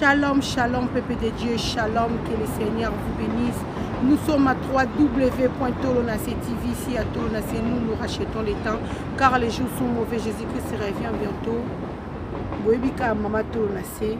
Shalom, shalom, peuple de Dieu, shalom, que le Seigneur vous bénisse. Nous sommes à www.tolonacé TV, ici à Tolonacé, nous rachetons les temps, car les jours sont mauvais, Jésus-Christ revient bientôt. Boebika mama Tolonacé,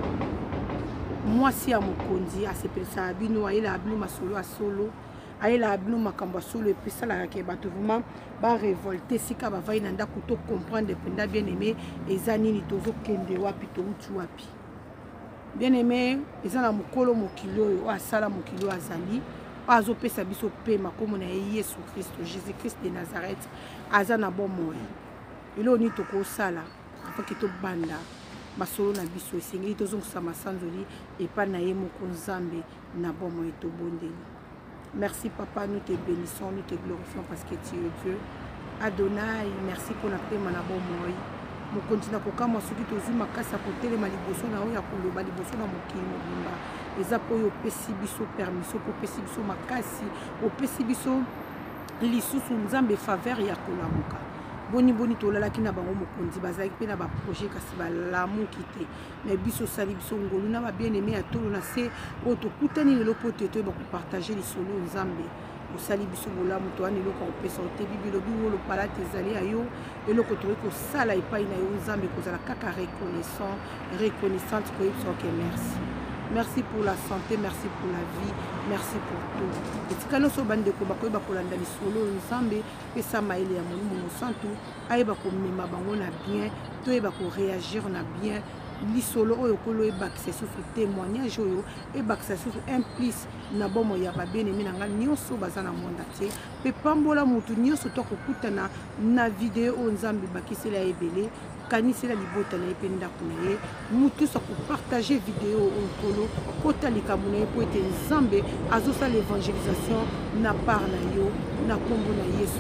moi si à mon condi, à ce que ça a bino, à il a abnou ma solo à solo, à il a abnou ma kamba solo, et puis ça la qui est vraiment ba révolté, si ka ba va inanda kuto comprendre, dépendant bien aimé, et zanini tozo kende wapi to utu wapi. Bien aimé, ils ont la mokolo mokilo, asala mokilo azali, azo pesa biso pema comme on a Yesu Christ, Jésus-Christ de Nazareth, azana bon moi. Il oni toko sala, afin que to banda, basolo na biso esengi to zongo sama sanzoli et pas na yemo konzambe na bon moi to bondeli. Merci papa, nous te bénissons, nous te glorifions parce que tu es Dieu. Adonai, merci pour la pema na bon moi. Nous continuons à faire ce qui est makasa kotele maliboso na oya koloba liboso na mokili mobimba eza po yo pesi biso permission po pesi biso makasi o pesi biso lisusu nzambe faveur ya kolamuka boni boni tolalaki na bango mokonzi bazalaki pe na ba projet kasi balamuki te mais biso sali biso ngolu na ba bien aimé ya Tolonacé o tokutani lelo po te ba partager lisolo nzambe osali biso bolamu to ani loko opesa te bibilo biwo lo pala tezali ayo eloko to ko sala epai na yo nzambe kozala kaka reconnaissante ko yebso que merci. Merci pour la santé, merci pour la vie, merci pour tout. Et si kano so bande ko bakoy bakolanda lisolo nzambe pesa maile ya molimo santu ayeba ko mema bango na bien to yeba ko réagir na bien. Lisolo oyo kolo ebakisa susu témoignage oyo ebakisa susu implice na bomo ya babene minanga nyonso bazana monda te pe pambola mutu nyonso to kokutana na video o nzambe bakisela ebele kanisela libota na ependa kunaye mutu so ko partager video o kolo kota likamuna e po ete nzambe azosa l'évangélisation na part na yo na kombo na Yesu.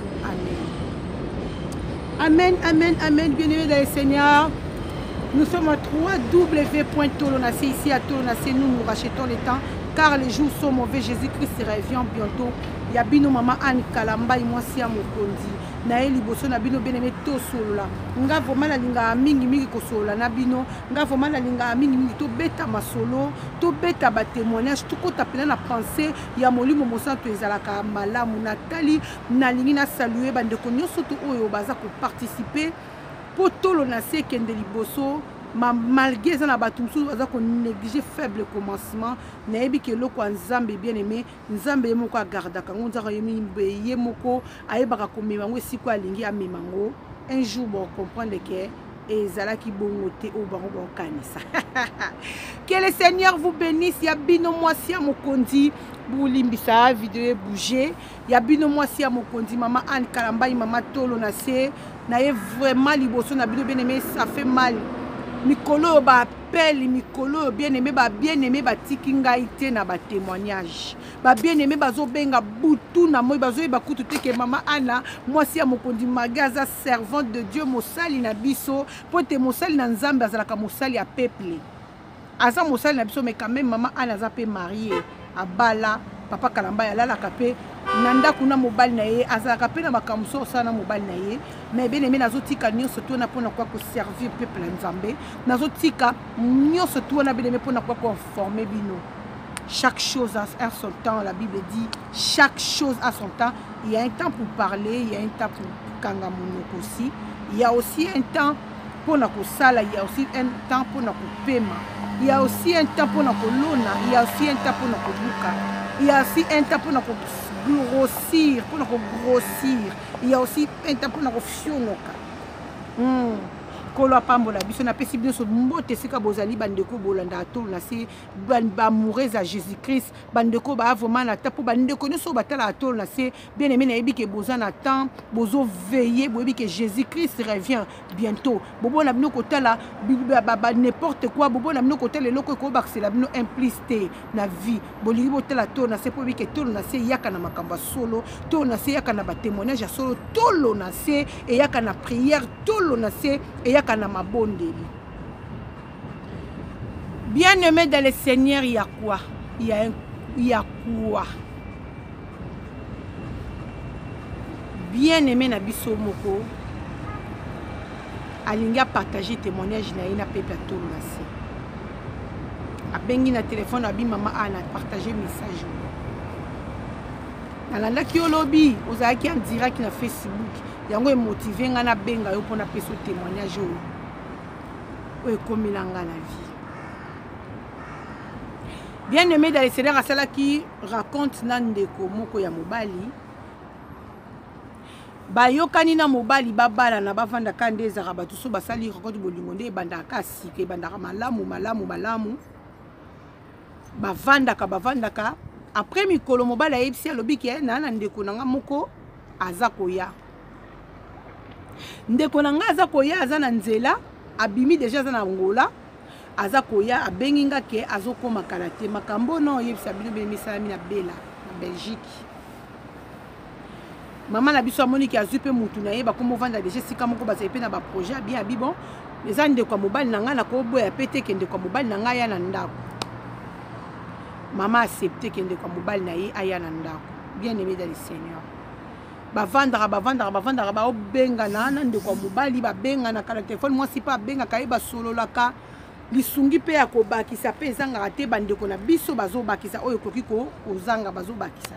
Amen. Amen, amen, amen. Bien-aimés dans le Seigneur. Nous sommes à www.tolonacé, ici à Tolonacé, nous rachetons les temps, car les jours sont mauvais, Jésus-Christ revient bientôt. Yabino maman Anne Kalamba et moi si à Mokondi. Naeli boso na bino bien aimé to solo la. Nga voma la linga mingi mingi ko solo na bino. Nga voma la linga mingi mingi to beta masolo, to beta ba témoignage, to ko tapela na pensée ya molimo mosanto ezalaka malamu natali na lingi na saluer bande ko nyoso to oyo baza ko participer. Pour Tolonacé kende liboso malgré ça na batumsu baza ko négliger faible commencement na yebi ke loko nzambe bien aimé nzambe yemoko agarda kango nzaka yemi moko ayebaka ko memango siko alingi amemango un jour bon comprendre que ezalaki bongo te o bango ba kanisa. Que le Seigneur vous bénisse. Ya bino mwasi ya mokondi boulimbisa vidéo bouger ya bino mwasi ya mokondi maman Anne Kalamba maman Tolonacé na ye vraiment liboso na bino bien aimé ça fait mal mikolo ba appel mikolo bien aimé ba tiki ngai te na ba témoignage ba bien aimé bazo benga butu na moi bazo ba kutu te ke maman Anna mwasi ya mokondi magaza servante de Dieu mosali na biso pote mosali na nzambe azalaka mosali ya peuple aza mosali na biso mais quand même maman Anna za pe mariée abala papa Kalamba ya lala kapé nanda kuna mobali na ye azalaka pe na makamso osana mobali na ye mais bien aimé nazotika nyonso to na pona kwa ko servir peuple nzambe nazotika nyonso to na bien aimé pona kwa ko former bino. Chaque chose a son temps, la Bible dit chaque chose a son temps. Il y a un temps pour parler, il y a un temps pour kangamonoko aussi, il y a aussi un temps pour na ko sala, il y a aussi un temps pour na ko pema, il y a aussi un temps pour na ko lona, il y a aussi un temps pour na ko buka, il y a aussi un temps pour na ko grossir, il y a aussi un temps pour na ko fionoka. Kolo pambola biso na pesi biso mbote sika bozali bandeko bolanda Tolonacé ba mourir à Jésus-Christ bandeko ba vraiment na tapo bandeko nyonso batala Tolonacé bien aimé na yebi ke bozana temps bozo veiller boyebi que Jésus-Christ revient bientôt bobo na bino kotala n'importe quoi bobo na bino kotala loko ko baxela bino implicité na vie bolingi botala Tolonacé po bi ke Tolonacé yaka na makamba solo Tolonacé yaka na ba témoignage solo Tolonacé et yaka na prière Tolonacé et kana mabondeli. Bien aimé dans le Seigneur, il y a quoi? Il y a quoi? Bien aimé na biso moko alinga partager témoignage na ina pepe Tolonacé. abengi na téléphone abi mama ana partager message nalandaki yo lobi ozalaki en direct na Facebook yango emotive nga na benga yo mpona pesa témoignage oyo ekomelanga na vie. Bien aimé dans les Seigneur asalaki raconte na ndeko moko ya mobali bayokani na mobali babala na bavandaka nde ezaka bato so basali raconte bolingo nde ebandaka sika ebandaka malamu bavandaka après mikolo mobali ayebisi alobi ke na ndeko nanga moko aza koya ndeko nanga aza koya aza na nzela abimi deja aza na ngola aza koya abengi nga ke azokoma kala te makambo no oyebisa bino bemisala na bela na Belgique mama na biso amoni ke azwi mpe mutu na ye bakoma ovanda deja esika moko bazali mpe na baprojet bien abi bon eza ndeko ya mobali na ngai nakoboya pe te ke ndeko ya mobali na ngai aya na ndako mama accepte ke ndeko ya mobali na ye aya na ndako. Bien aimé dans le Seigneur bavandaka baobengana na ndeko ya mobali babengana kala telefone mwasi mpe abengaka ye basololaka lisungi mpe ya kobakisa mpe ezangaka te bandeko na biso bazobakisa oyo ekoki kozanga bazobakisa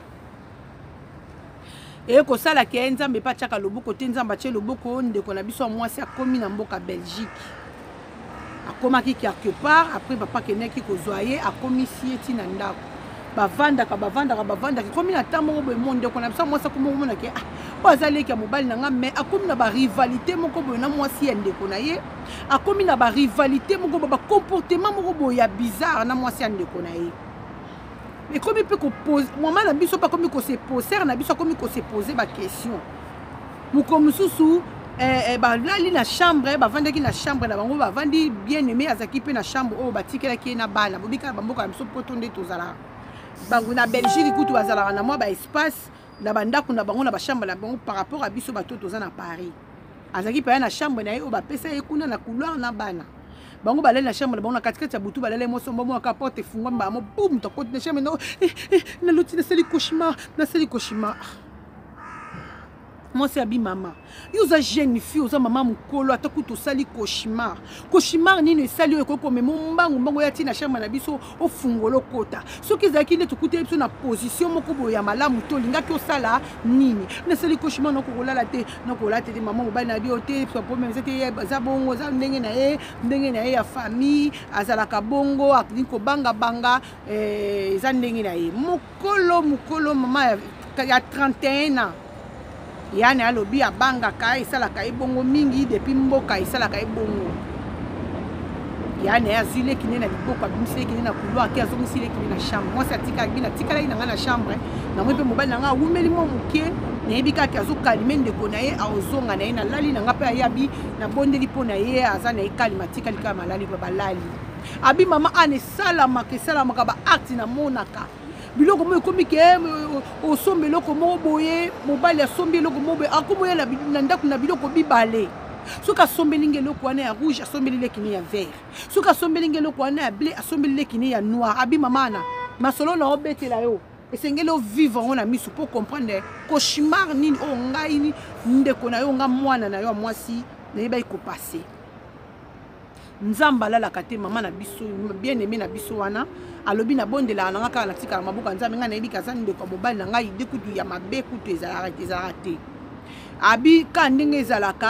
eye kosala ke nzambe mpe atiaka loboko te nzambe atie loboko ndeko na biso ya mwasi akomi na mboka Belgique akomaki quelque part après papa keneki kozwa ye akomisi ye ntina ndako bavandaka komi na ntango moko boye mo ndeko na biso ya mwasi akomi komona ke oyo aza leki ya mobali na nga mais akomi na barivalité moko boye na mwasi ya ndeko na ye akomi na barivalité moko boye bacomportement moko boye ya bizarre na mwasi ya ndeko na ye mais komi mpe kopose mama na biso mpe akomi kosepose na biso akomi kosepose baquestion moko mosusu balali na chambre bavandaki na chambre na bango bavandi bien aimé azaki mpe na chambre oyo batikelaki ye na bana bobikala bamboka na biso poto nde tozalaka bango na Belgique kutu bazalaka na mwa baespace na bandako na bango na bachambre na bango par rapport à biso bato toza na Paris azalaki mpe na chambre na ye oyo bapesa ye kuna na couloir na bana bango balali na chambre na bango na katikati ya butu balali moso mbo moko porte efungwami bamo boum tokoti na chambre na naloti nasali cauchemar mwasi abi mama yo oza jeune fille oza mama mokolo ata kutu osali cauchemar nini esali oyo ekoki komema mbangu ya ntina chambre na biso ofungola okota soki ezalaki nde tokuteli biso na position moko boye ya malamu te olingaki osala nini nasali cauchemar nakokolala te mama mobali na bio te problème te eza bongo eza ndenge na ye ya famille azalaka bongo alingi kobanga eza ndenge na ye mokolo mama ya 31 ans yani alobi abangaka esalaka ye bongo mingi depuis mboka esalaka ye bongo yani azwi leki nde na liboko abimisi leki nde na couloir ake azongisi leki nde na chambre mwasi atikalaki na ngai na chambre namoi mpe mobali na ngai awumeli mwa moke nayebi kaka azokalime ndeko na ye aozonga na ye nalali na ngai mpe ayabi nabondeli mpo na ye aza na ye kalima atikali kaka malali mpe balali abi mama ana esalamaka baacte namonaka biloko mo ekomi ke osomba eloko moko boye mobali asombi eloko moko boye akomoya na ndako na biloko bibale soki asombeli nge eloko wana ya rouge asombeli lekini ya vert soki asombeli nge eloko wana ya bleu asombeli lekini ya noir abi mamana masolo na obetela yo esengeli ovivre yango na miso mpo comprendre cauchemar nini oyo ngai ndeko na yo nga mwana na yo ya mwasi nayebaki kopase nzambe alalaka te mama na biso bien aimé na biso wana alobi na bondelaka na nga kaka natikala maboka nzambe ngai nayebi kaza ndeko ya mobali na ngai ide kutu ya mabe kutu ezalaka te abi kaka ndenge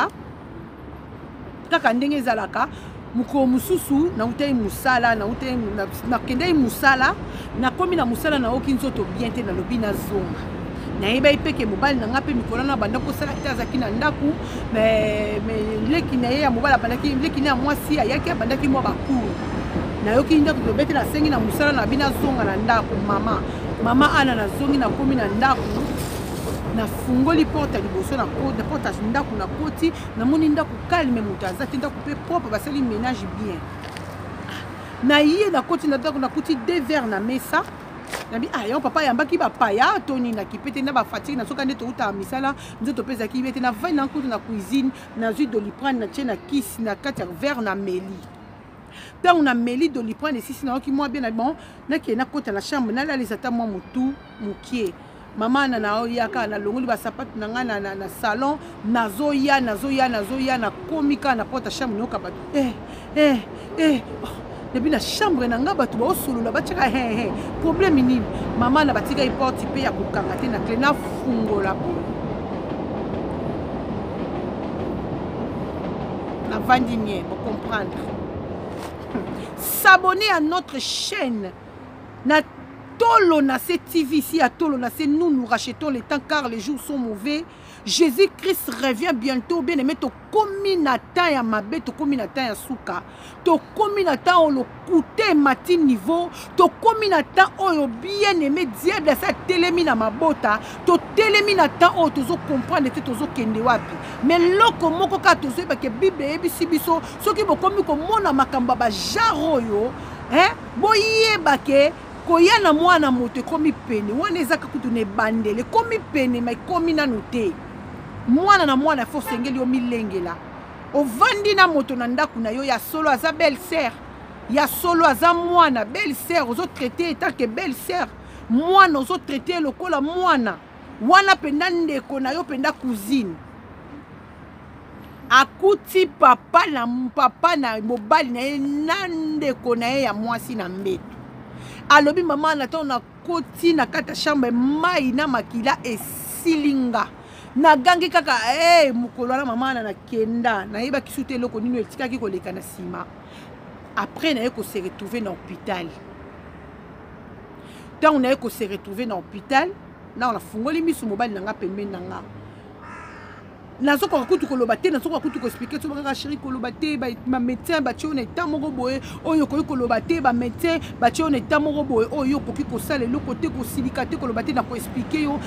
ezalaka mokolo mosusu nautaki mosala nakendaki mosala nakomi na mosala nayoki nzoto bien te nalobi nazonga nayebaki mpe ke mobali na nga mpe mikolo na banda kosala te azalaki na ndako leki na ye ya mobali abandaki leki na ya mwasi ayaki abandaki mwa bakour nayoki ndako tobete nasengi na mosala na bino azonga na ndako mama ana nazongi nakomi na ndako nafungoli porte ya liboso na porte ya ndako na koti namoni ndako kalme moto aza te ndako mpe propre basali ménage bien na ye na koti na ndako nakuti 2 verres na mesa nabi yo papa yambaki bapaya toni na kipete na bafatiki na soka nde touta misala nzoto mpe ezalaki bete na vai na kutu na cuisine nazwi doliprane na tie na kisi na kati ya verre na meli ntango na meli doliprane esisi nayoki mwa bien na bon nakee nakota na chambre nalalisa ata mwa motu mokie mama na oyaka nalongoli basapatu na ngai na salon nazoya nakomi kaka na porte ya chambre nayoka bato depuis la chambre nanga batu ba solo la batika he problème nini maman na batika iporte pe ya kokanga te na clé na fungola bo na vandinier pour comprendre. S'abonner à notre chaîne na tolo na ce TV ici à tolo na ce nous rachetons les temps car les jours sont mauvais. Jésus-Christ revient bientôt. Bien aimé, to kominata ya mabe, to kominata ya suka, to kominata o lo coûté matin niveau, to kominata o yo bien aimé diable sa telemi na mabota, to telemi na temps o tozo comprendre te tozo kende wapi. Mais loko moko ka tozo ba ke Bible ebisi biso, soki bokomi ko mona makamba ba jaro yo, boye ba ke koyana mwana moto komi pene, wana ezaka kutu ne bandele, komi pene mai komi na note. Mwana na mwana fo sengeli yo milengela ovandi na moto na ndaku na yo ya solo aza belle sœur ya solo aza mwana belle sœur ozo traiter tant que belle sœur mwana ozo traiter lokola mwana wana penda ndeko na yo penda cousine akuti papa na mobali na ye na ndeko na ye ya mwasi na mbeto alobi mama na to na koti na kata chambre mai na makila esilinga na gangi kaka mukolo na mama na kenda na yeba kisute eloko nini etikaki koleka na sima après na yeko se retrouver na hôpital tant na yeko se retrouver na hôpital na on a fungoli misu mobali na nga pembeni na nga nazo ko kutu koloba te nazo ko kutu ko expliquer to ba chéri koloba te ba médecin ba tiona tamoko boye oyo ko koloba te ba médecin ba tiona tamoko boye oyo ko ki ko sala le côté ko silika te koloba te na ko expliquer yo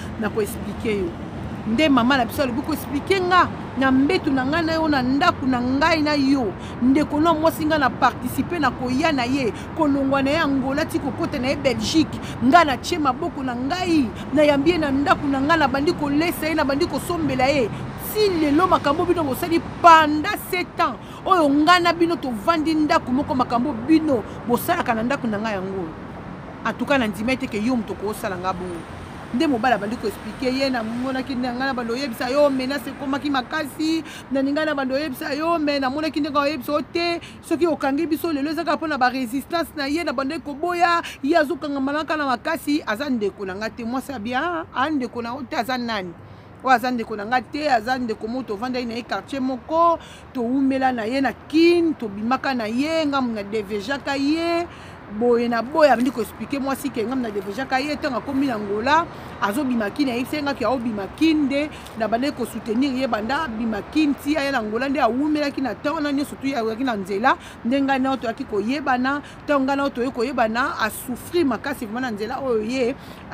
nde mama na biso alibu ko expliquer nga na mbetu na nga na yo na ndaku na ngai na yo ndeko no mwasi nga na participer na koya na ye kolongwa na ye Angola ti kokota na ye Belgique nga na tie maboko na ngai na yambie na ndaku na nga na bandi kolesa ye na bandi kosombela ye si lelo makambo bino bosali pendant 7 ans oyo nga na bino tovandi ndaku moko makambo bino bosalaka na ndaku na nga yango en tout cas na ndima ete ke yo muto kosala nga bongo nde mobala bandi ko expliquer ye na mona ki nga na bando yebisa yo menace komaki makasi na ninga na bando yebisa yo me na mona ki nga yebisa te soki okangi biso lelo ezaka pona ba resistance na ye na bando ko boya ye azokanga malaka na makasi azande ko na ngate moi ça bien ande ko na ote azanani o azande ko na ngate azande ko moto vanda ina e quartier moko to umela na ye na kin to bimaka na ye ngam na deveja ka ye boye na boya bandi ko expliquer moi si ke ngam na deveja ka ye tanga komi na Angola azo bimakine isenga ki ao bimakinde na bande ko soutenir ye banda bimakinti ya na Angola nde awumela ki na tona ni surtout ya ki na nzela ndenga na to aki ko yebana tonga na to ko yebana a souffrir makasi vraiment na nzela oyo ye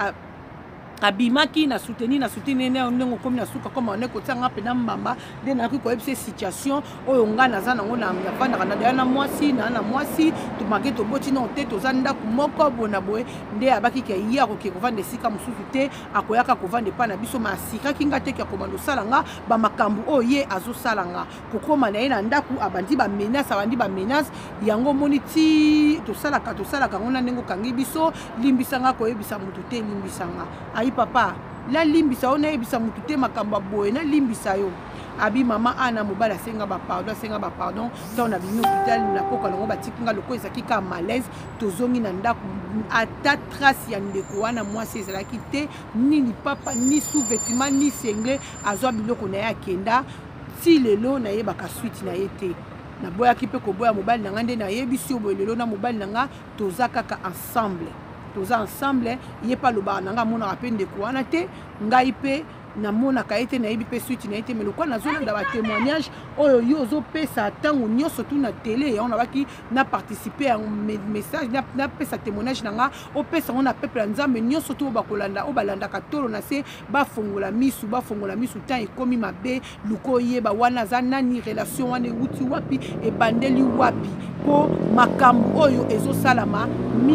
abimaki na soutenir ne ndenge komi na suka comme on est ko tsanga pena mbamba de na ko ebse situation oyo nga na zana ngona na vanda kana na mwasi to make to boti na te to zanda ku moko bona boye nde abaki ke iya ko ke ko vande sika mususu te akoyaka ko vande pa na biso masika kinga te ke komando salanga ba makambu oye azo salanga ko koma na ina ndaku abandi ba menace yango moniti to salaka ngona ndenge kangi biso limbisanga ko ebisa mutu te limbisanga papa la limbisa ona ebisa mutu te makamba boye na limbisa yo abi mama ana mobala senga ba pardon to na bino hôpital na koka longo batikinga loko ezaki ka malaise tozongi na ndaku ata trace ya ndeko wana mwasi ezalaki te ni papa ni sous-vêtement ni sengle azwa biloko na ye akenda ti lelo na ye baka suite na ye te na boya ki pe ko boya mobali na ngande na ye bisi obo lelo na mobali na nga tozaka ensemble ye pa loba nanga mona apende ko wana te ngai pe na mona kaete na yebi pe suite na ete mais lokwa na zona da ba témoignage oyo yo zo pesa tango nyoso tu na télé on abaki na participer à message na pesa témoignage nanga o pesa on a peuple nzambe nyoso tu ba kolanda o balanda ka tolo na se ba fongola misu tan e komi mabe luko yeba wana za nani relation wana wuti wapi e bandeli wapi po makambu oyo ezo salama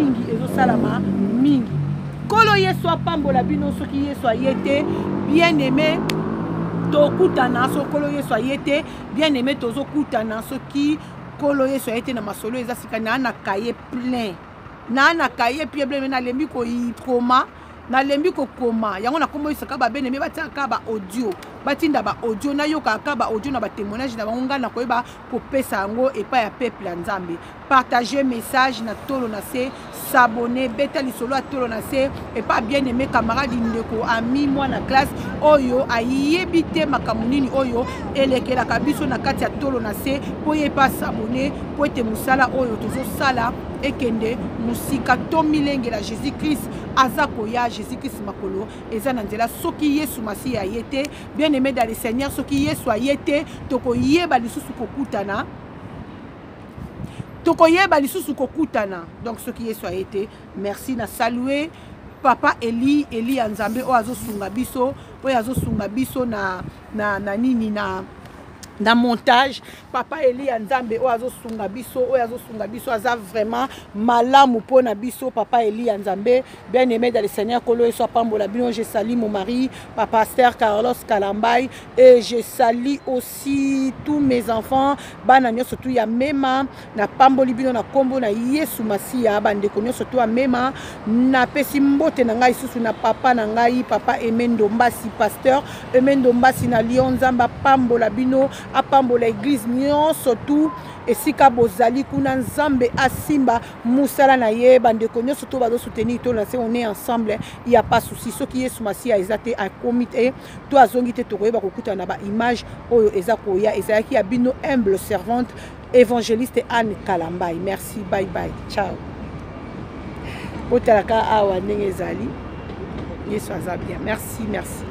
mingi kolo yeso apambola bino soki yeso ayete bien aimé tokutana so kolo yeso ayete bien aimé tozo kutana soki kolo yeso ayete na masolo eza sika na kaye plein na kaye plein na lembi ko ikoma na lembi ko koma yango na kombo isaka ba bien aimé bataka ba audio batinda ba audio na yoka ka ba audio na ba témoignage na bango ngana koyeba kopesa yango epa ya peuple ya Nzambe. Partager message na tolo na se, s'abonner, beta lisolo a tolo na se, et pas bien aimé camarade ndeko ami moi na classe oyo ayebite makamunini oyo elekela kabiso na kati ya tolo na se po ye pas s'abonner po ete musala oyo tozo sala ekende musika to milenge la Jésus Christ azako ya Jésus Christ makolo eza na nzela soki Yesu masi ya yete bien aimé dans le Seigneur soki Yesu ayete toko yeba lisusu kokutana. Tokoyeba lisusu kokutana. Donc ce qui est soit été, merci na saluer papa Eli Nzambe o azo sunga biso na nini na montage papa Eli Nzambe o azo sunga biso aza vraiment malamu pona biso papa Eli Nzambe bien aimé dans le Seigneur kolo et soit pambola bino. Je salue mon mari papa Esther Carlos Kalambay et je salue aussi tous mes enfants bana nyo surtout ya mema na pamboli bino na kombo na Yesu Masia bande konyo surtout ya mema na pesi mbote na ngai susu na papa na ngai papa Emendo Mbasi pasteur Emendo Mbasi na Lyon Nzamba pambola bino apambola église nyonso tout esika bozali kuna Nzambe asimba musala na ye bandeko nyonso to bazo soutenir to na se on est ensemble il y a pas souci soki Yesu Masia ezate a comité to azongi te tokoyeba kokuta na ba image oyo ezakoya ezaki ya bino humble servante évangéliste Anne Kalambay. Merci, bye bye, ciao. Otalaka awa ndenge ezali Yesu aza bien. Merci.